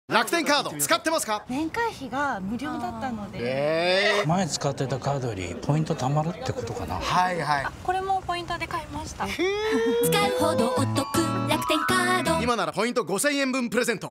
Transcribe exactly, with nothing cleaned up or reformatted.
楽天カード使ってますか？ 年会費が無料だったので、 えー、 前使ってたカードよりポイント貯まるってことかな。 はいはい。 これもポイントで買いました。 使うほどお得、楽天カード。 今ならポイントごせんえんぶんプレゼント。